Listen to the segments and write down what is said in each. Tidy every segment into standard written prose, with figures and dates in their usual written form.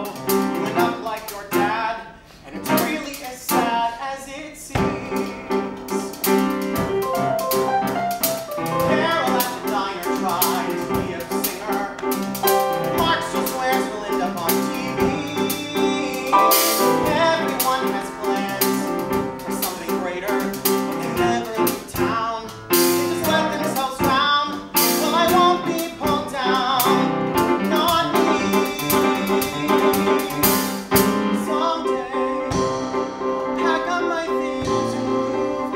you end up like your dad, and it's really as sad as it seems. Carol at the diner tried to be a singer. Mark still swears he'll end up on TV. Everyone has plans for something greater, but they never leave town. They just let themselves drown. Well, I won't be pulled down. Not me. Someday, I'll pack up my things and move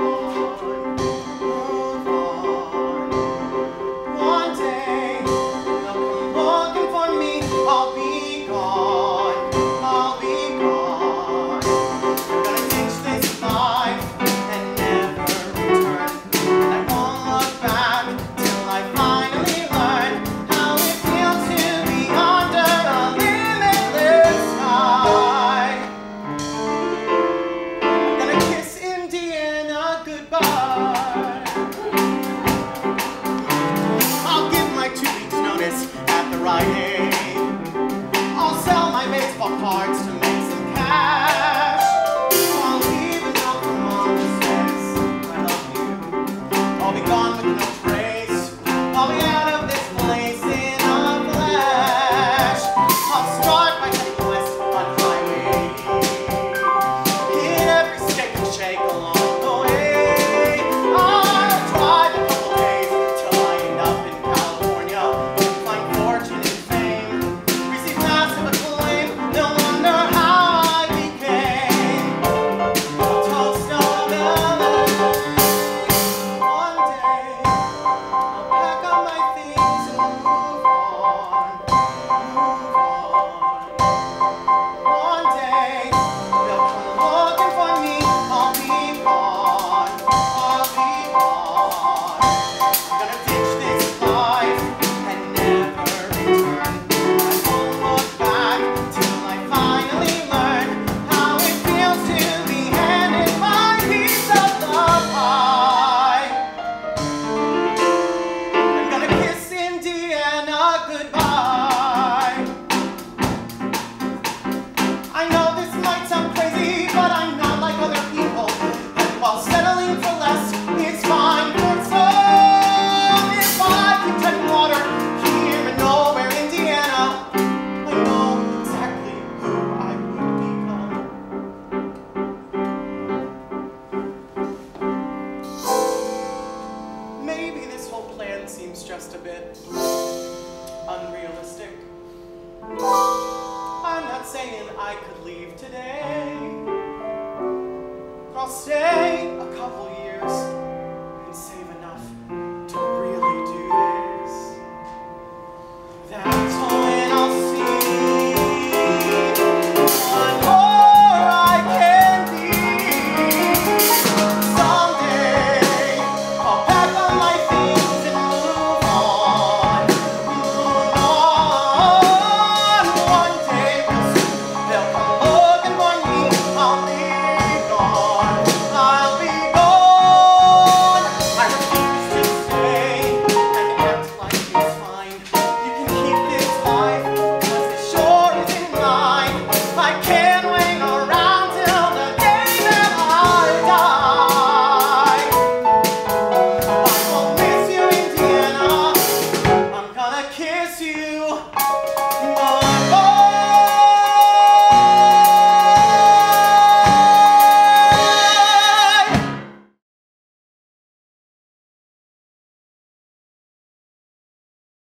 on. One day, they'll come looking for me. I'll be gone. I'll be gone. Gonna ditch this life and never return. And I won't look back till I finally learn how it feels to be under a limitless sky. I'm gonna kiss Indiana goodbye. I'll give my 2 weeks notice at the Rite Aid. I'll sell my baseball cards to make some cash. I'll leave a note for Mom that says I love you. I'll be gone with no trace. I'll be out of this place in a flash. I'll start by heading west on Highway 80. Hit every steak and shake along the way. I'll drive a couple days till I end up in California. Find fortune and fame, receive massive acclaim. They'll wonder how I became a toast of LA. One day, I'll pack up my things and move on. One day, they'll come looking for me. I'll be gone. I'll be gone. I'm gonna ditch this life and never return. I won't look back till I finally learn how it feels to be handed my piece of the pie. I'm gonna kiss Indiana goodbye. I know this might sound crazy, but I'm not like other people. And while settling for less is fine for some, if I keep treading water here and nowhere, Indiana, I know exactly who I would become. Maybe this whole plan seems just a bit unrealistic. I'm not saying I could leave today. I'll stay a couple years